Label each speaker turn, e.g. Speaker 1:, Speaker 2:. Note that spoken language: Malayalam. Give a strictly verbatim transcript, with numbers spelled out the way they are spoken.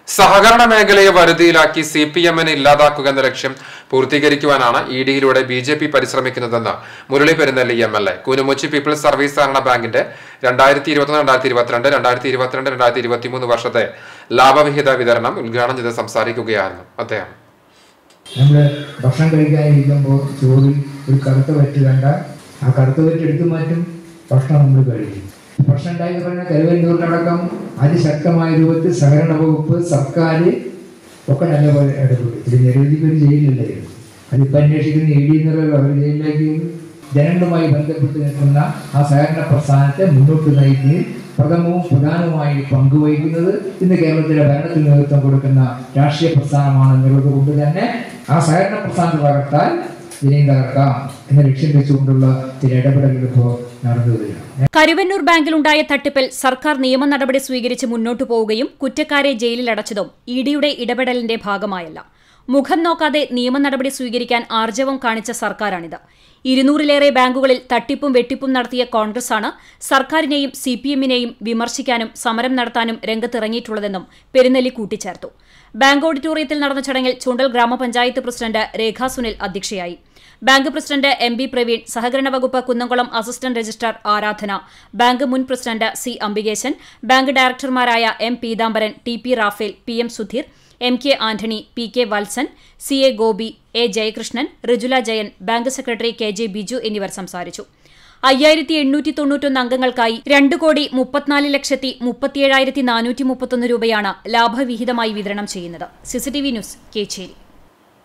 Speaker 1: സഹകരണ മേഖലയെ വരുതിയിലാക്കി സി പി എമ്മിനെ ഇല്ലാതാക്കുക എന്ന ലക്ഷ്യം പൂർത്തീകരിക്കുവാനാണ് ഇ ഡിയിലൂടെ ബി ജെ പി പരിശ്രമിക്കുന്നതെന്ന് Murali Perunnelli M L A Koonummuchi people's service സഹകരണ ബാങ്കിന്റെ രണ്ടായിരത്തി ഇരുപത്തൊന്ന് രണ്ടായിരത്തി ഇരുപത്തിരണ്ട് രണ്ടായിരത്തി ഇരുപത്തിരണ്ട് രണ്ടായിരത്തി ഇരുപത്തിമൂന്ന് വർഷത്തെ ലാഭവിഹിത വിതരണം ഉദ്ഘാടനം ചെയ്ത് സംസാരിക്കുകയായിരുന്നു അദ്ദേഹം.
Speaker 2: നമ്മള് ഭക്ഷണം കഴിക്കാനിരിക്കുമ്പോൾ ചോറിൽ ഒരു കറുത്ത വെറ്റ് കണ്ട ആ കറുത്ത വെറ്റ് എടുത്തു മാറ്റും, ഭക്ഷണം നമ്മൾ കഴിക്കും. ഭക്ഷണം ഉണ്ടായി പറഞ്ഞാൽ കരുവന്നൂരിനടക്കം അതിശക്തമായ രൂപത്തിൽ സഹകരണ വകുപ്പ് സർക്കാർ ഒക്കെ നല്ലപോലെ ഇടപെടും. ഇത് നിരവധിക്ക് ഒരു ജയിലില്ലായിരുന്നു, അതിപ്പോൾ അന്വേഷിക്കുന്ന ഇ ഡി എന്നുള്ളത് അവർ ജയിലിലേക്ക് ജനങ്ങളുമായി ബന്ധപ്പെട്ട് നിൽക്കുന്ന ആ സഹകരണ പ്രസ്ഥാനത്തെ മുന്നോട്ട് നയിക്കുകയും പ്രഥമവും പ്രധാനവുമായി പങ്കുവഹിക്കുന്നത് ഇന്ന് കേരളത്തിലെ ഭരണത്തിൽ നേതൃത്വം കൊടുക്കുന്ന രാഷ്ട്രീയ പ്രസ്ഥാനമാണെന്നുള്ളത് കൊണ്ട് തന്നെ ആ സഹകരണ പ്രസ്ഥാനം തകർത്താൽ ജനയും തകർക്കാം എന്ന ലക്ഷ്യം വെച്ചുകൊണ്ടുള്ള ചില ഇടപെടലുകൾ ഇപ്പോൾ നടന്നു വരികയാണ്.
Speaker 3: കരുവന്നൂർ ബാങ്കിലുണ്ടായ തട്ടിപ്പിൽ സർക്കാർ നിയമ നടപടി സ്വീകരിച്ച് മുന്നോട്ടു പോവുകയും കുറ്റക്കാരെ ജയിലിൽ അടച്ചതും ഇ ഡിയുടെ ഇടപെടലിന്റെ ഭാഗമായല്ല. മുഖം നോക്കാതെ നിയമ നടപടി സ്വീകരിക്കാൻ ആർജവം കാണിച്ച സർക്കാരാണിത്. ഇരുന്നൂറിലേറെ ബാങ്കുകളിൽ തട്ടിപ്പും വെട്ടിപ്പും നടത്തിയ കോൺഗ്രസാണ് സർക്കാരിനെയും സി പി എമ്മിനെയും വിമർശിക്കാനും സമരം നടത്താനും രംഗത്തിറങ്ങിയിട്ടുള്ളതെന്നും പെരുന്നെല്ലി കൂട്ടിച്ചേർത്തു. ബാങ്ക് ഓഡിറ്റോറിയത്തിൽ നടന്ന ചടങ്ങിൽ ചൂണ്ടൽ ഗ്രാമപഞ്ചായത്ത് പ്രസിഡന്റ് രേഖാ സുനിൽ അധ്യക്ഷയായി. Bank president M B Praveen, സഹകരണ വകുപ്പ് Kunnamkulam assistant registrar Aradhana, bank മുൻ പ്രസിഡന്റ് സി അംബികേശൻ, ബാങ്ക് ഡയറക്ടർമാരായ M Peethambaran, T P Raphael, P M Sudheer, M K Antony, P K Valsan, C A Gopi, A Jayakrishnan, Rijula Jayan, bank secretary K J Biju എന്നിവർ സംസാരിച്ചു. അയ്യായിരത്തി എണ്ണൂറ്റി തൊണ്ണൂറ്റൊന്ന് അംഗങ്ങൾക്കായി രണ്ട് കോടി മുപ്പത്തിനാല് ലക്ഷത്തി മുപ്പത്തിയേഴായിരത്തി നാനൂറ്റി മുപ്പത്തൊന്ന് രൂപയാണ് ലാഭവിഹിതമായി വിതരണം ചെയ്യുന്നത്. CCTV news, Kecheri.